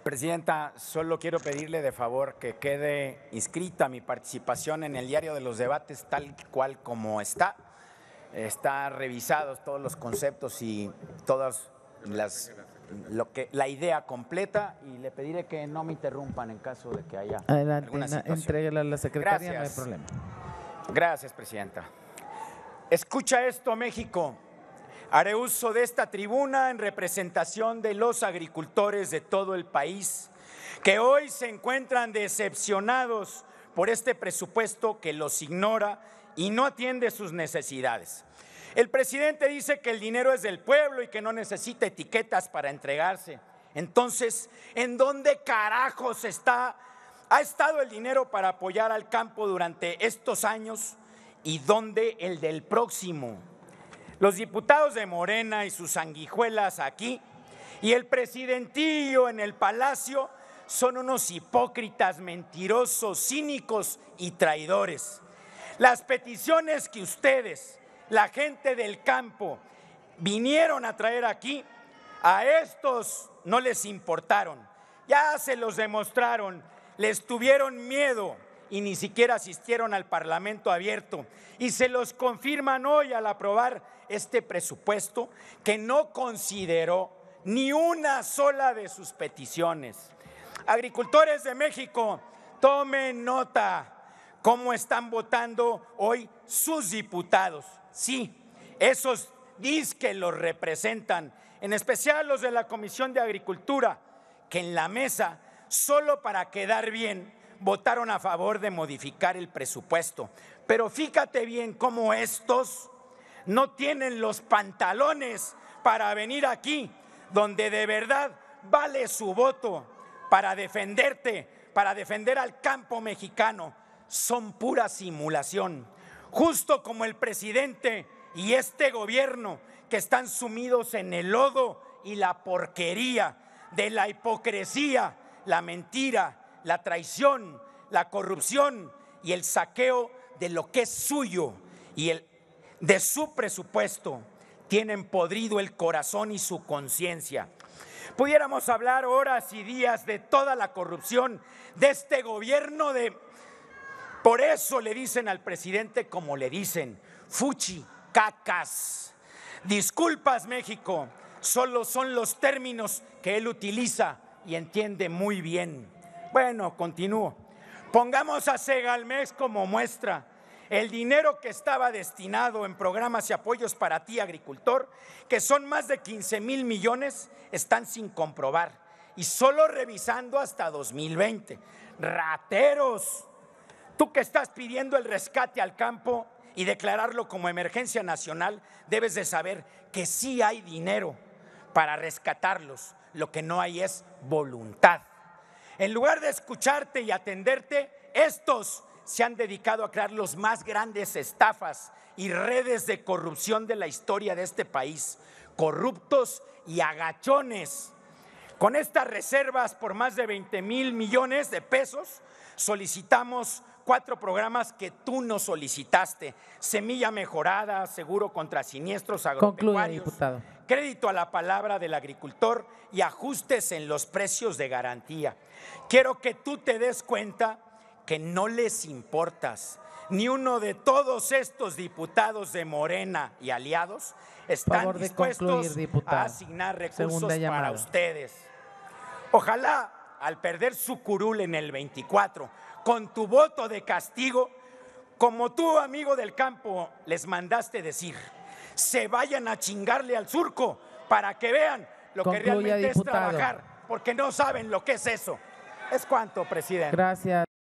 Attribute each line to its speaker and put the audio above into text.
Speaker 1: Presidenta, solo quiero pedirle de favor que quede inscrita mi participación en el diario de los debates tal cual como está. Está revisados todos los conceptos y todas la idea completa, y le pediré que no me interrumpan en caso de que haya alguna situación.
Speaker 2: Entrégala a la secretaria,
Speaker 1: Gracias.
Speaker 2: no hay problema.
Speaker 1: Gracias, Presidenta. Escucha esto, México. Haré uso de esta tribuna en representación de los agricultores de todo el país que hoy se encuentran decepcionados por este presupuesto que los ignora y no atiende sus necesidades. El presidente dice que el dinero es del pueblo y que no necesita etiquetas para entregarse. Entonces, ¿en dónde carajos ha estado el dinero para apoyar al campo durante estos años? ¿Y dónde el del próximo? Los diputados de Morena y sus sanguijuelas aquí y el presidentillo en el palacio son unos hipócritas, mentirosos, cínicos y traidores. Las peticiones que ustedes, la gente del campo, vinieron a traer aquí, a estos no les importaron. Ya se los demostraron, les tuvieron miedo y ni siquiera asistieron al Parlamento abierto. Y se los confirman hoy al aprobar este presupuesto que no consideró ni una sola de sus peticiones. Agricultores de México, tomen nota cómo están votando hoy sus diputados. Sí, esos que los representan, en especial los de la Comisión de Agricultura, que en la mesa, solo para quedar bien, votaron a favor de modificar el presupuesto. Pero fíjate bien cómo estos no tienen los pantalones para venir aquí, donde de verdad vale su voto, para defenderte, para defender al campo mexicano. Son pura simulación, justo como el presidente y este gobierno que están sumidos en el lodo y la porquería de la hipocresía, la mentira, la traición, la corrupción y el saqueo de lo que es suyo y de su presupuesto. Tienen podrido el corazón y su conciencia. Pudiéramos hablar horas y días de toda la corrupción de este gobierno. Por eso le dicen al presidente como le dicen, fuchi cacas. Disculpas, México, solo son los términos que él utiliza y entiende muy bien. Bueno, continúo. Pongamos a Segalmex como muestra. El dinero que estaba destinado en programas y apoyos para ti, agricultor, que son más de 15,000 millones, están sin comprobar y solo revisando hasta 2020. ¡Rateros! Tú que estás pidiendo el rescate al campo y declararlo como emergencia nacional, debes de saber que sí hay dinero para rescatarlos. Lo que no hay es voluntad. En lugar de escucharte y atenderte, estos se han dedicado a crear los más grandes estafas y redes de corrupción de la historia de este país. Corruptos y agachones. Con estas reservas por más de 20,000 millones de pesos, solicitamos 4 programas que tú no solicitaste: semilla mejorada, seguro contra siniestros agropecuarios,
Speaker 2: diputado.
Speaker 1: Crédito a la palabra del agricultor y ajustes en los precios de garantía. Quiero que tú te des cuenta que no les importas. Ni uno de todos estos diputados de Morena y aliados están dispuestos a asignar recursos para ustedes. Ojalá, al perder su curul en el 24, con tu voto de castigo, como tú, amigo del campo, les mandaste decir, se vayan a chingarle al surco para que vean lo que realmente es trabajar, porque no saben lo que es eso. Es cuanto, presidente.
Speaker 2: Gracias.